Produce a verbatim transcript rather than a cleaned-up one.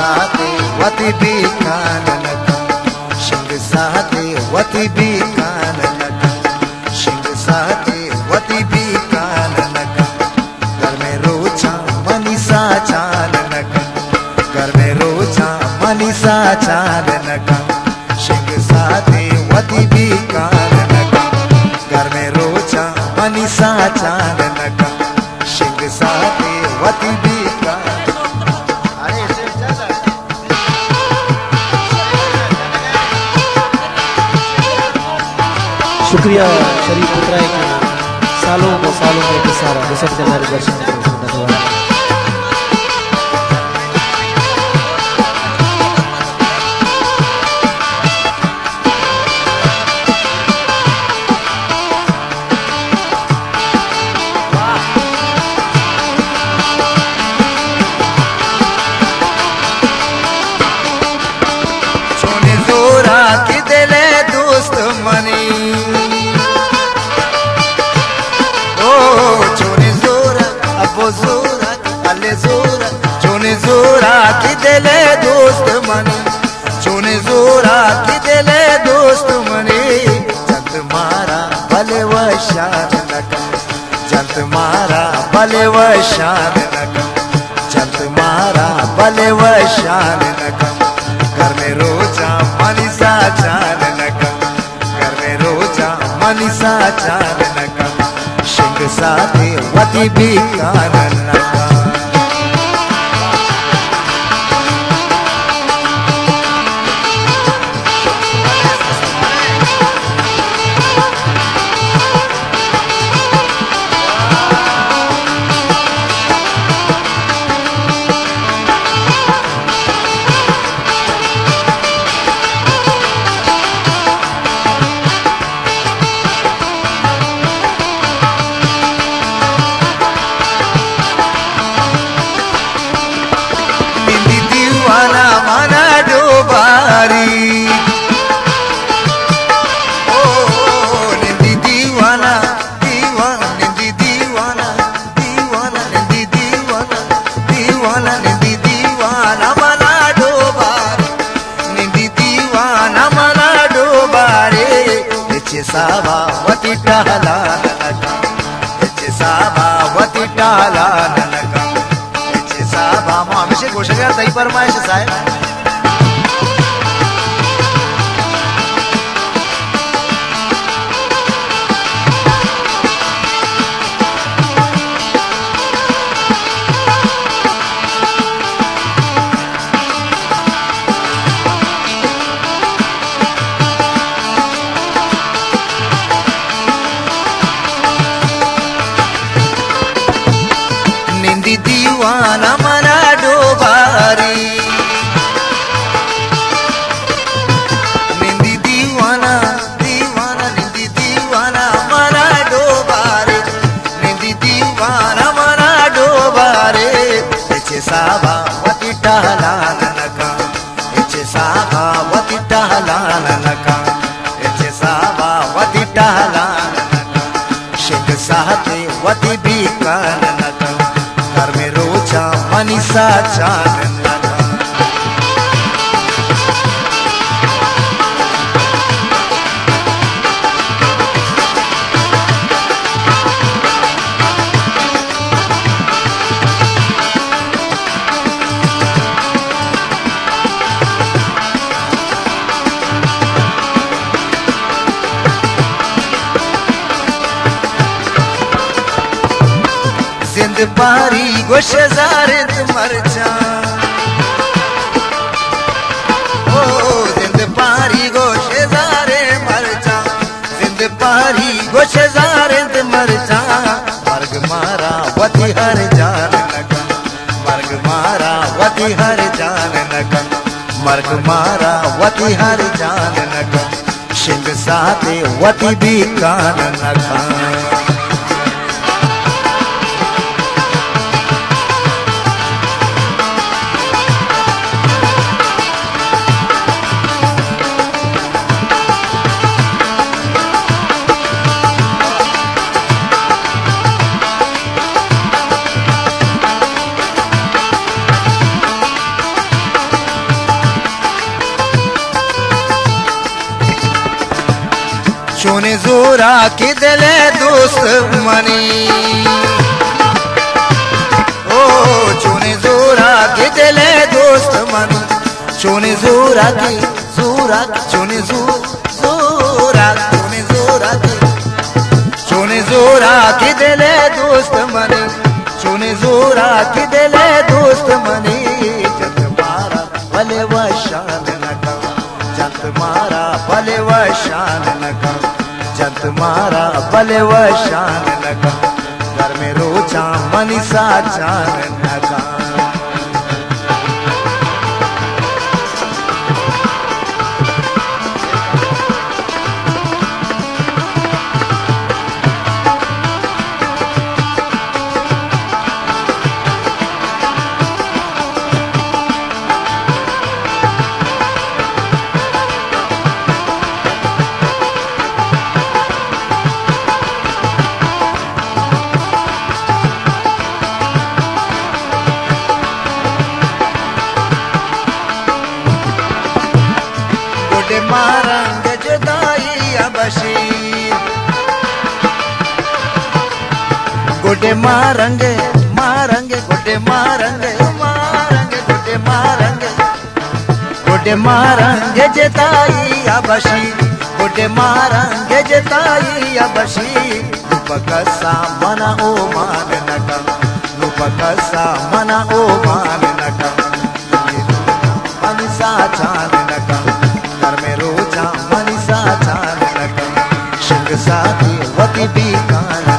साथे वती भी कानन का शिंग साथे वती भी कानन का शिंग साथे वती भी कानन का घर में रोजा मनीषा चानन का घर में रोजा मनीषा चानन का शिंग साथे वती भी कानन का घर में रोजा मनीषा चानन का शिंग साथे वती भी शुक्रिया शरीफ पुत्राय की सालों को सालों में एक सारा विसर्जन हमारे दर्शन धन्यवाद। छोने जोरा की दिले दोस्त मनी जोरा अले जोरा चोने जोरा की दिले दोस्त मनी चोने जोरा की दिले दोस्त मनी जंत मारा भले व शान लगा जंत मारा भले व शान लगा जंत मारा भले व शान लगा घर में रोजा मनीषा चान लगा घर में रोजा मनीषा चान लगा शिंग साथे वती भी कानन का सावा वती टहला लगा सावा वती टहला लगा सावा मामिशे गोष्ट तई परमाइश साहेब दीवाना मना डोबारी निंदी दीवाना दीवाना निंदी दीवाना मना डोबारे निंदी दीवाना मना डोबारे इचे साबा वती टहला नका इचे साबा वती टहला नका इचे साबा वती टहला नका शिंग साथे वती भी कानन घर में रोजा मनीषा चानन लगा जिंद पारी गोशे जारे मर जा ओ जिंद पारी गोशे जारे मर जा जिंद पारी गोशे जारे मर जा मर्ग मारा वती हर जान लगा मर्ग मारा वती हर जान लगा मर्ग मारा वती हर जान लगा शिंग साथे वती भी कानन लगा चोने जोरा की दिले दोस्त मनी ओ चोने जोरा की दिले दोस्त मनी चोने जोरा की जोरा चोने जोरा चोने जोरा की चोने जोरा की दिले दोस्त मनी चोने जोरा की दिले दोस्त मनी जत मारा भले वशान नका जत मारा भले वशान नका जत मारा भले वशान नका घर में रोचा मनीषा चान नका मारंग जुदाई अबशी गुडे मारंग मारंग गुडे मारंग मारंग गुडे मारंग गुडे मारंग जुदाई अबशी गुडे मारंग जुदाई अबशी नुपकसा मना ओ मान नका नुपकसा मना ओ मान नका मनीषा चान नका घर में रोजा मनीषा चान नका शिंग साथी वती भी कान